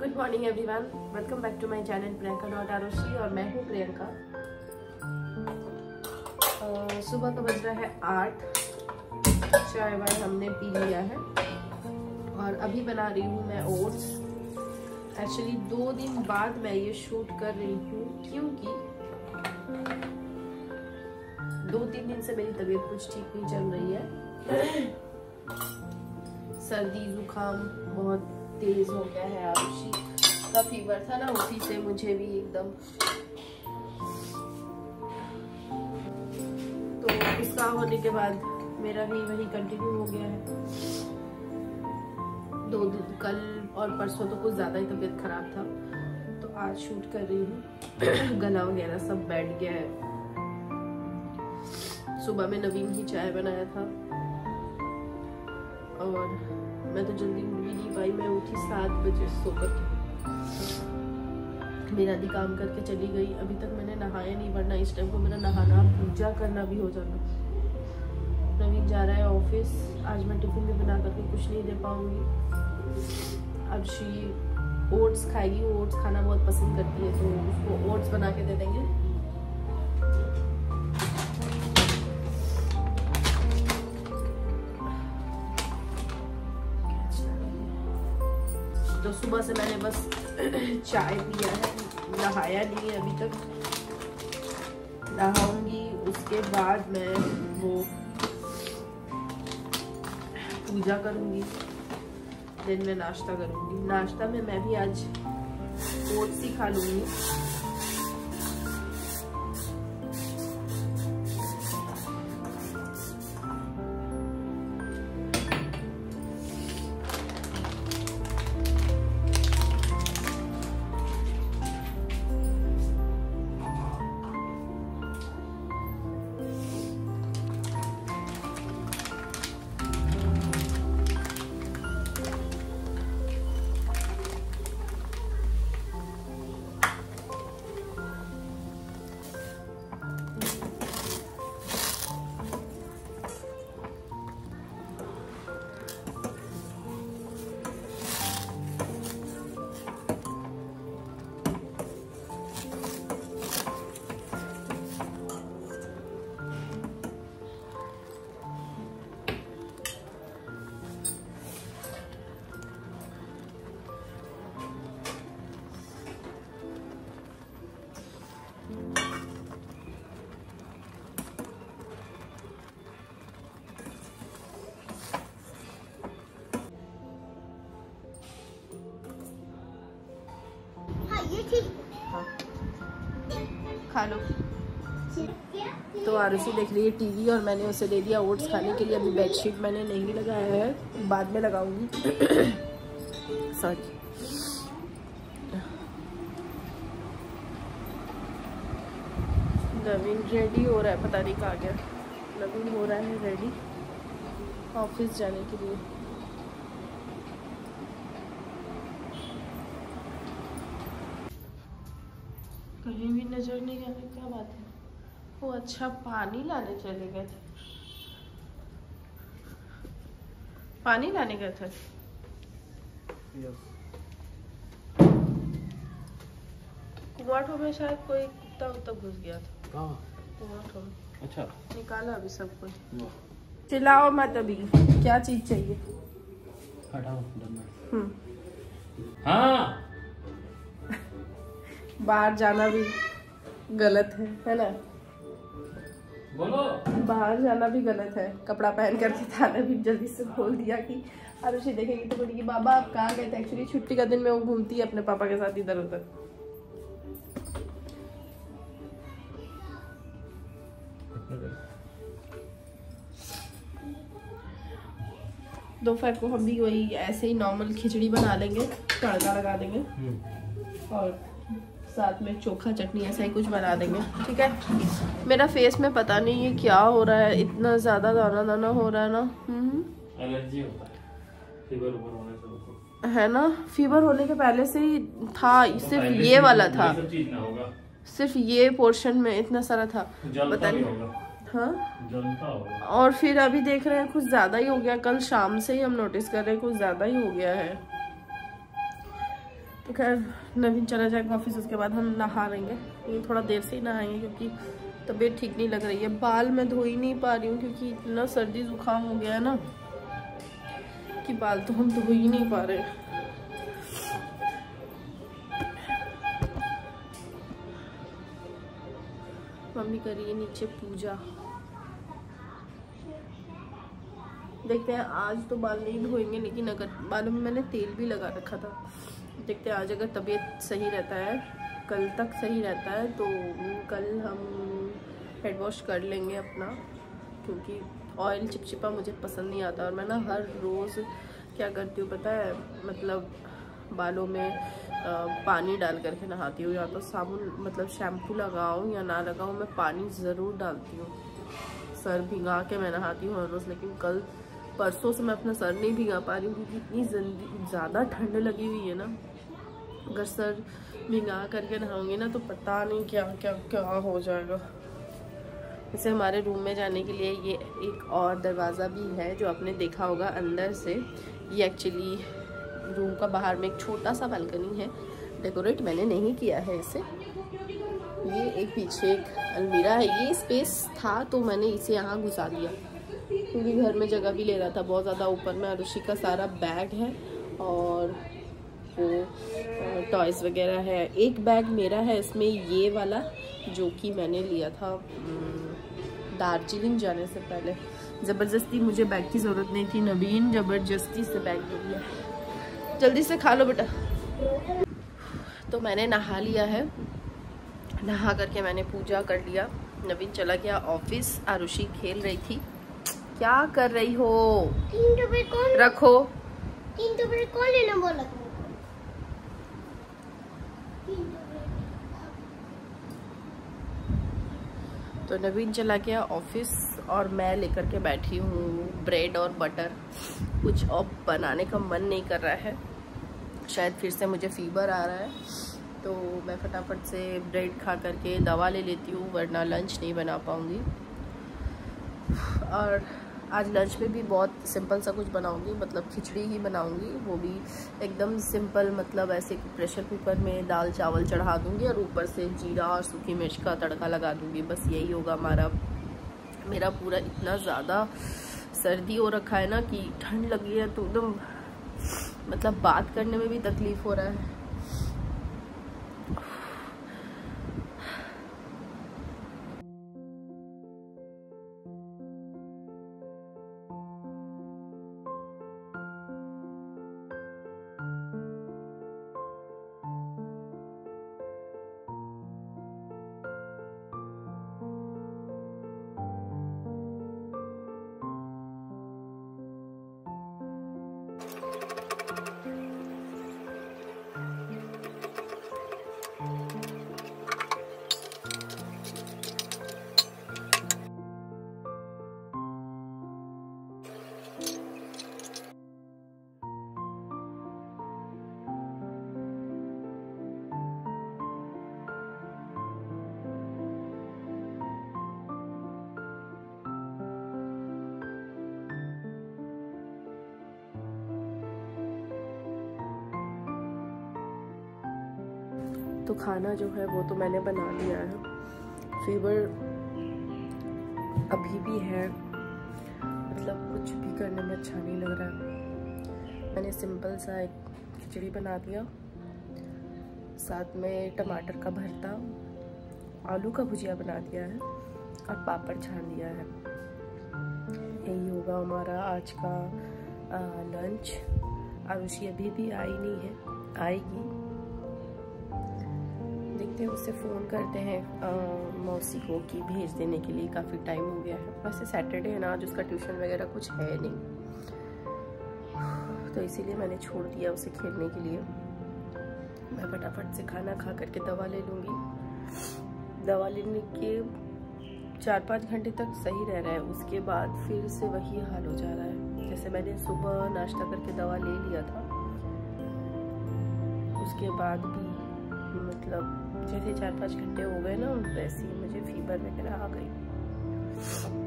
Good morning everyone, welcome back to my channel Priyanka dot Aroshi और मैं हूँ प्रियंका। सुबह का बज रहा है 8। चाय वाय हमने पी लिया है और अभी बना रही हूँ मैं ओट्स। एक्चुअली 2 दिन बाद मैं ये शूट कर रही हूँ क्योंकि 2-3 दिन से मेरी तबीयत कुछ ठीक नहीं चल रही है। सर्दी जुकाम बहुत तेज हो गया है। आरुषि का फीवर था ना, उसी से मुझे भी एकदम, तो उसका होने के बाद मेरा भी वही कंटिन्यू हो गया है। 2 दिन, कल और परसों तो कुछ ज्यादा ही तबीयत खराब था, तो आज शूट कर रही हूँ। गला वगैरह सब बैठ गया है। सुबह में नवीन ही चाय बनाया था और मैं तो जल्दी उठ भी नहीं पाई। मैं उठी 7 बजे सो करके, मेरा भी काम करके चली गई। अभी तक मैंने नहाया नहीं, वरना इस टाइम को मेरा नहाना पूजा करना भी हो जाता। नवीन जा रहा है ऑफिस, आज मैं टिफिन भी बना करके कुछ नहीं दे पाऊंगी। अर्शी ओट्स खाएगी, वो ओट्स खाना बहुत पसंद करती है, तो उसको ओट्स बना के दे देंगे। तो सुबह से मैंने बस चाय पिया है, नहाया नहीं है अभी तक। नहाऊंगी, उसके बाद मैं वो पूजा करूंगी, दिन में नाश्ता करूंगी। नाश्ता में मैं भी आज ओट्स ही खा लूंगी। हाँ, खा लो। तो आरुषि देख रही है टीवी और मैंने उसे दे दिया ओट्स खाने के लिए। अभी बेडशीट मैंने नहीं लगाया है, बाद में लगाऊंगी। सॉरी। नवीन रेडी हो रहा है, पता नहीं कहाँ गया। नवीन हो रहा है रेडी ऑफिस जाने के लिए। कहीं भी नजर नहीं आ रही, क्या बात है? वो अच्छा, पानी लाने चले गए थे। पानी लाने गए थे। कुआठों में शायद कोई कुत्ता उत्ता घुस गया था। कुआठों में। अच्छा, निकाला अभी सब कुछ। चिल्लाओ मत अभी। क्या चीज चाहिए? हाँ, बाहर जाना भी गलत है ना? बोलो। बाहर जाना भी गलत है। कपड़ा पहन करके थाना भी जल्दी से बोल दिया कि आरुषि देखेगी तो बोलेगी बाबा आप कहाँ गए थे। एक्चुअली छुट्टी का दिन में वो घूमती है अपने पापा के साथ इधर उधर। दोपहर को हम भी वही ऐसे ही नॉर्मल खिचड़ी बना लेंगे, तड़का लगा देंगे और साथ में चोखा चटनी ऐसा ही कुछ बना देंगे। ठीक है। मेरा फेस में पता नहीं है क्या हो रहा है, इतना ज्यादा दाना दाना हो रहा है ना। एलर्जी होता है, फीवर होने से है ना? फीवर होने के पहले से ही था, सिर्फ ये वाला था, सिर्फ ये पोर्शन में इतना सारा था, पता नहीं। हाँ, और फिर अभी देख रहे हैं कुछ ज्यादा ही हो गया। कल शाम से ही हम नोटिस कर रहे हैं कुछ ज्यादा ही हो गया है। तो खैर नवीन चला जाएगा ऑफिस, उसके बाद हम नहा लेंगे। ये थोड़ा देर से ही नहाएंगे क्योंकि तबीयत ठीक नहीं लग रही है। बाल मैं धो ही नहीं पा रही हूँ क्योंकि इतना सर्दी जुकाम हो गया है ना कि बाल तो हम धो ही नहीं पा रहे। मम्मी करिए नीचे पूजा। देखते हैं, आज तो बाल नहीं धोएंगे, लेकिन अगर बालों में मैंने तेल भी लगा रखा था, देखते हैं आज अगर तबीयत सही रहता है, कल तक सही रहता है तो कल हम हेड वॉश कर लेंगे अपना, क्योंकि ऑयल चिपचिपा मुझे पसंद नहीं आता। और मैं ना हर रोज़ क्या करती हूँ पता है, मतलब बालों में पानी डाल करके नहाती हूँ, या तो साबुन मतलब शैम्पू लगाऊँ या ना लगाऊँ, मैं पानी ज़रूर डालती हूँ। सर भिगा के मैं नहाती हूँ हर रोज़, लेकिन कल परसों से मैं अपना सर नहीं भिगा पा रही हूँ क्योंकि इतनी ज़्यादा ठंड लगी हुई है ना। अगर सर भिगा करके नहाऊंगी ना तो पता नहीं क्या क्या क्या हो जाएगा। जैसे हमारे रूम में जाने के लिए ये एक और दरवाज़ा भी है जो आपने देखा होगा अंदर से। ये एक्चुअली रूम का बाहर में एक छोटा सा बालकनी है, डेकोरेट मैंने नहीं किया है इसे। ये एक पीछे एक अलमीरा है, ये स्पेस था तो मैंने इसे यहाँ घुसा दिया क्योंकि घर में जगह भी ले रहा था बहुत ज़्यादा। ऊपर में आरुषि का सारा बैग है और वो टॉयज़ वगैरह है। एक बैग मेरा है इसमें, ये वाला जो कि मैंने लिया था दार्जिलिंग जाने से पहले। ज़बरदस्ती मुझे बैग की ज़रूरत नहीं थी, नवीन ज़बरदस्ती से बैग ले लिया। जल्दी से खा लो बेटा। तो मैंने नहा लिया है, नहा करके मैंने पूजा कर लिया। नवीन चला गया ऑफिस, आरुषि खेल रही थी। क्या कर रही हो? 3 रुपए कौन रखो। 3 रुपए कौन लेना बोला? तो नवीन चला गया ऑफिस और मैं लेकर के बैठी हूँ ब्रेड और बटर। कुछ अब बनाने का मन नहीं कर रहा है, शायद फिर से मुझे फीवर आ रहा है, तो मैं फटाफट से ब्रेड खा करके दवा ले लेती हूँ, वरना लंच नहीं बना पाऊँगी। और आज लंच में भी बहुत सिंपल सा कुछ बनाऊंगी, मतलब खिचड़ी ही बनाऊंगी, वो भी एकदम सिंपल, मतलब ऐसे प्रेशर कुकर में दाल चावल चढ़ा दूंगी और ऊपर से जीरा और सूखी मिर्च का तड़का लगा दूंगी। बस यही होगा मेरा पूरा। इतना ज़्यादा सर्दी हो रखा है ना कि ठंड लगी है तो एकदम मतलब बात करने में भी तकलीफ़ हो रहा है। तो खाना जो है वो तो मैंने बना लिया है। फीवर अभी भी है, मतलब कुछ भी करने में अच्छा नहीं लग रहा है। मैंने सिंपल सा एक खिचड़ी बना दिया, साथ में टमाटर का भरता, आलू का भुजिया बना दिया है और पापड़ छान दिया है। यही होगा हमारा आज का लंच। आरुषि अभी भी आई नहीं है, आएगी। देखते हैं, उससे फ़ोन करते हैं मौसी को कि भेज देने के लिए, काफ़ी टाइम हो गया है। वैसे सैटरडे है ना, आज उसका ट्यूशन वगैरह कुछ है नहीं, तो इसीलिए मैंने छोड़ दिया उसे खेलने के लिए। मैं फटाफट से खाना खा करके दवा ले लूँगी। दवा लेने के 4-5 घंटे तक सही रह रहा है, उसके बाद फिर से वही हाल हो जा रहा है। जैसे मैंने सुबह नाश्ता करके दवा ले लिया था, उसके बाद भी मतलब जैसे 4-5 घंटे हो गए ना, वैसे ही मुझे फीवर वगैरह आ गई।